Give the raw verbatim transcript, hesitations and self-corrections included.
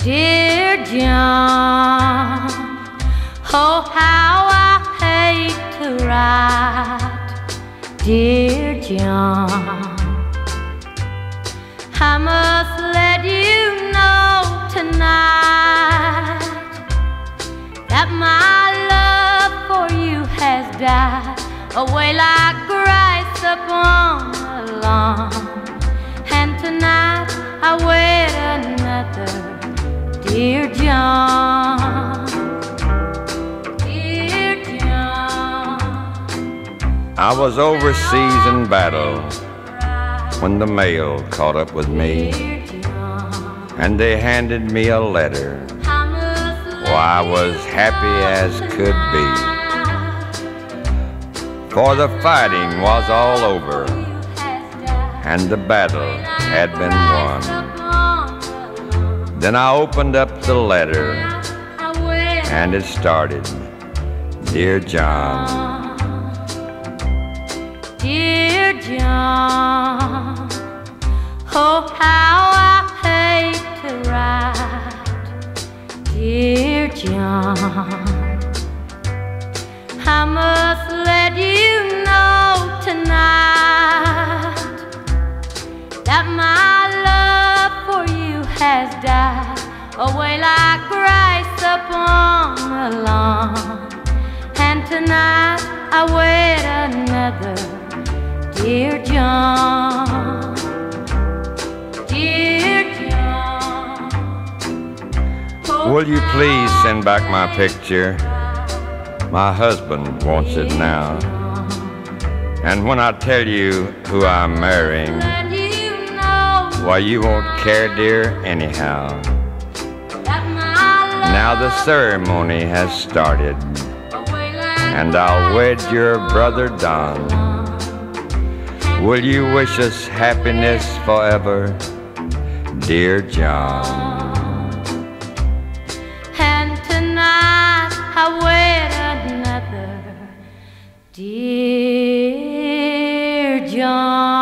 Dear John, oh how I hate to write. Dear John, I must let you know tonight that my love for you has died away like grass upon the lawn. And tonight I wed another. Dear John, dear John, I was overseas in battle when the mail caught up with me, and they handed me a letter. Oh, I was happy as could be, for the fighting was all over and the battle had been won. Then I opened up the letter and it started, Dear John. Dear John, oh how I hate to write. Dear John, I must let you know tonight that my love for you has died away like grass upon the lawn. And tonight I wed another. Dear John, dear John, oh, will you please send back my picture? My husband wants it now. And when I tell you who I'm marrying, why, you won't care, dear, anyhow. Now the ceremony has started, and I'll wed your brother Don. Will you wish us happiness forever, dear John? And tonight I wed another, dear John.